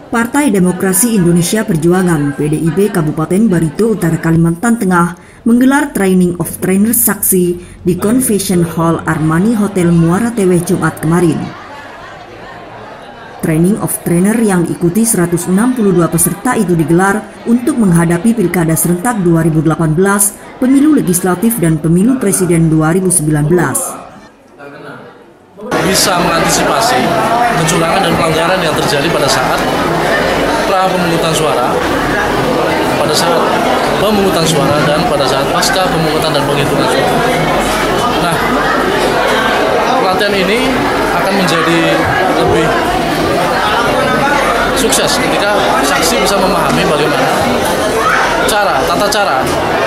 Partai Demokrasi Indonesia Perjuangan (PDIP) Kabupaten Barito Utara Kalimantan Tengah menggelar Training of Trainers saksi di Convention Hall Armani Hotel Muara Teweh Jumat kemarin. Training of Trainer yang diikuti 162 peserta itu digelar untuk menghadapi Pilkada Serentak 2018, Pemilu Legislatif dan Pemilu Presiden 2019. Bisa mengantisipasi kecurangan dan pelanggaran yang terjadi pada saat pra-pemungutan suara, pada saat pemungutan suara, dan pada saat pasca pemungutan dan penghitungan suara. Nah, pelatihan ini akan menjadi lebih sukses ketika saksi bisa memahami bagaimana tata cara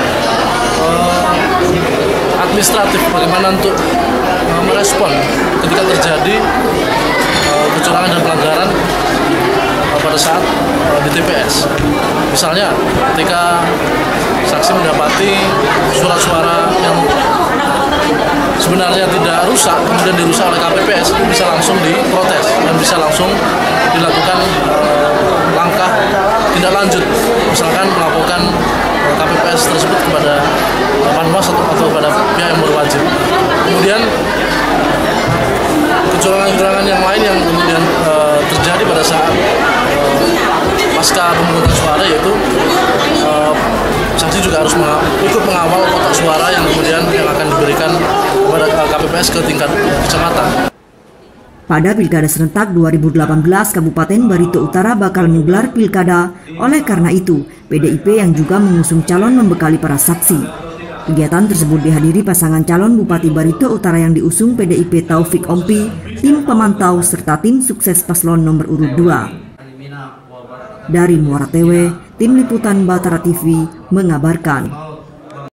administratif, bagaimana untuk merespon ketika terjadi kecurangan dan pelanggaran pada saat di TPS. Misalnya ketika saksi mendapati surat suara yang sebenarnya tidak rusak, kemudian dirusak oleh KPPS, itu bisa langsung diprotes dan bisa langsung dilakukan langkah tindak lanjut, misalkan melaporkan KPPS tersebut kepada Panwas atau kepada pihak yang berwajib. Kemudian kecurangan-kecurangan yang lain yang kemudian terjadi pada saat pasca pemungutan suara, yaitu saksi juga harus ikut mengawal kotak suara yang kemudian yang akan diberikan kepada KPPS ke tingkat kecamatan. Pada Pilkada Serentak 2018, Kabupaten Barito Utara bakal menggelar pilkada. Oleh karena itu, PDIP yang juga mengusung calon membekali para saksi. Kegiatan tersebut dihadiri pasangan calon Bupati Barito Utara yang diusung PDIP Taufik Ompi, tim pemantau serta tim sukses paslon nomor urut 2. Dari Muara Teweh, tim liputan Batara TV mengabarkan.